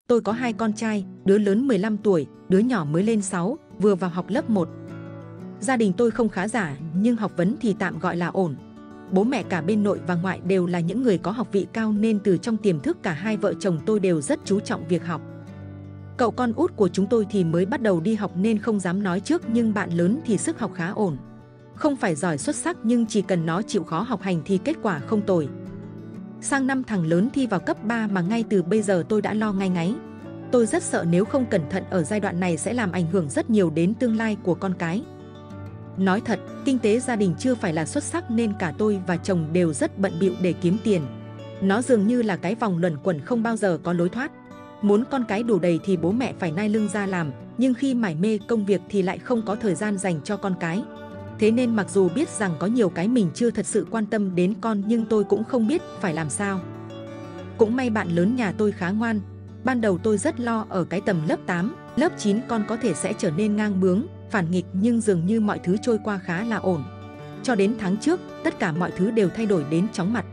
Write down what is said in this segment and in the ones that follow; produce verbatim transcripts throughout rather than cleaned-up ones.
Tôi có hai con trai, đứa lớn mười lăm tuổi, đứa nhỏ mới lên sáu, vừa vào học lớp một. Gia đình tôi không khá giả, nhưng học vấn thì tạm gọi là ổn. Bố mẹ cả bên nội và ngoại đều là những người có học vị cao nên từ trong tiềm thức cả hai vợ chồng tôi đều rất chú trọng việc học. Cậu con út của chúng tôi thì mới bắt đầu đi học nên không dám nói trước, nhưng bạn lớn thì sức học khá ổn. Không phải giỏi xuất sắc nhưng chỉ cần nó chịu khó học hành thì kết quả không tồi. Sang năm thằng lớn thi vào cấp ba mà ngay từ bây giờ tôi đã lo ngáy ngáy. Tôi rất sợ nếu không cẩn thận ở giai đoạn này sẽ làm ảnh hưởng rất nhiều đến tương lai của con cái. Nói thật, kinh tế gia đình chưa phải là xuất sắc nên cả tôi và chồng đều rất bận bịu để kiếm tiền. Nó dường như là cái vòng luẩn quẩn không bao giờ có lối thoát. Muốn con cái đủ đầy thì bố mẹ phải nai lưng ra làm, nhưng khi mải mê công việc thì lại không có thời gian dành cho con cái. Thế nên mặc dù biết rằng có nhiều cái mình chưa thật sự quan tâm đến con nhưng tôi cũng không biết phải làm sao. Cũng may bạn lớn nhà tôi khá ngoan. Ban đầu tôi rất lo ở cái tầm lớp tám, lớp chín con có thể sẽ trở nên ngang bướng, phản nghịch, nhưng dường như mọi thứ trôi qua khá là ổn. Cho đến tháng trước, tất cả mọi thứ đều thay đổi đến chóng mặt.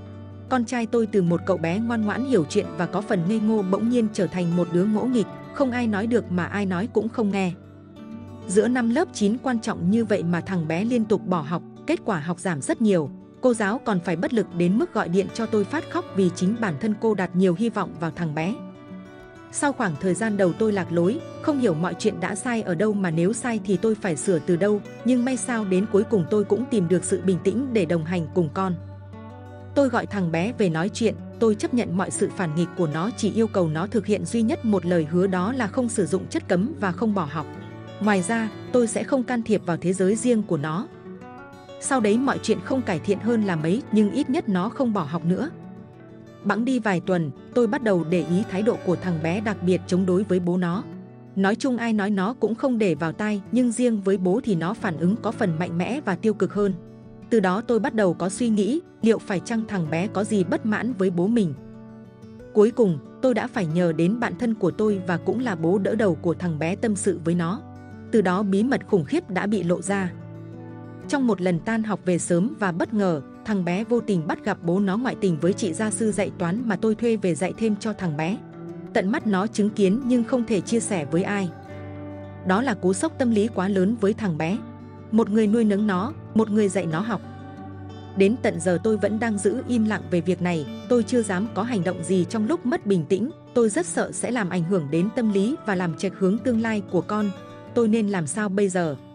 Con trai tôi từ một cậu bé ngoan ngoãn hiểu chuyện và có phần ngây ngô bỗng nhiên trở thành một đứa ngỗ nghịch, không ai nói được mà ai nói cũng không nghe. Giữa năm lớp chín quan trọng như vậy mà thằng bé liên tục bỏ học, kết quả học giảm rất nhiều. Cô giáo còn phải bất lực đến mức gọi điện cho tôi phát khóc vì chính bản thân cô đặt nhiều hy vọng vào thằng bé. Sau khoảng thời gian đầu tôi lạc lối, không hiểu mọi chuyện đã sai ở đâu mà nếu sai thì tôi phải sửa từ đâu, nhưng may sao đến cuối cùng tôi cũng tìm được sự bình tĩnh để đồng hành cùng con. Tôi gọi thằng bé về nói chuyện, tôi chấp nhận mọi sự phản nghịch của nó, chỉ yêu cầu nó thực hiện duy nhất một lời hứa, đó là không sử dụng chất cấm và không bỏ học. Ngoài ra, tôi sẽ không can thiệp vào thế giới riêng của nó. Sau đấy mọi chuyện không cải thiện hơn là mấy, nhưng ít nhất nó không bỏ học nữa. Bẵng đi vài tuần, tôi bắt đầu để ý thái độ của thằng bé, đặc biệt chống đối với bố nó. Nói chung ai nói nó cũng không để vào tai, nhưng riêng với bố thì nó phản ứng có phần mạnh mẽ và tiêu cực hơn. Từ đó tôi bắt đầu có suy nghĩ, liệu phải chăng thằng bé có gì bất mãn với bố mình. Cuối cùng, tôi đã phải nhờ đến bạn thân của tôi và cũng là bố đỡ đầu của thằng bé tâm sự với nó. Từ đó bí mật khủng khiếp đã bị lộ ra. Trong một lần tan học về sớm và bất ngờ, thằng bé vô tình bắt gặp bố nó ngoại tình với chị gia sư dạy toán mà tôi thuê về dạy thêm cho thằng bé. Tận mắt nó chứng kiến nhưng không thể chia sẻ với ai. Đó là cú sốc tâm lý quá lớn với thằng bé. Một người nuôi nấng nó, một người dạy nó học. Đến tận giờ tôi vẫn đang giữ im lặng về việc này, tôi chưa dám có hành động gì trong lúc mất bình tĩnh. Tôi rất sợ sẽ làm ảnh hưởng đến tâm lý và làm chệch hướng tương lai của con. Tôi nên làm sao bây giờ?